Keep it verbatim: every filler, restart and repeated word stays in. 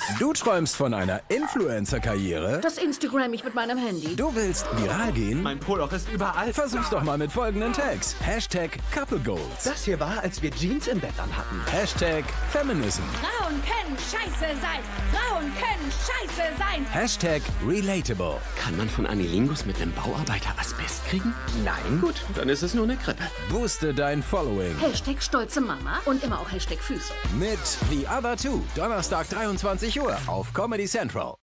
Du träumst von einer Influencer-Karriere? Das Instagram ich mit meinem Handy. Du willst viral gehen? Mein Poloch ist überall. Versuch's doch mal mit folgenden Tags. Hashtag Couple Goals. Das hier war, als wir Jeans im Bett anhatten. Hashtag Feminism. Frauen können scheiße sein. Frauen können scheiße sein. Hashtag Relatable. Kann man von Anilingus mit einem Bauarbeiter Asbest kriegen? Nein. Gut, dann ist es nur eine Grippe. Booste dein Following. Hashtag stolze Mama und immer auch Hashtag Füße. Mit The Other Two. Donnerstag dreiundzwanzig Uhr auf Comedy Central.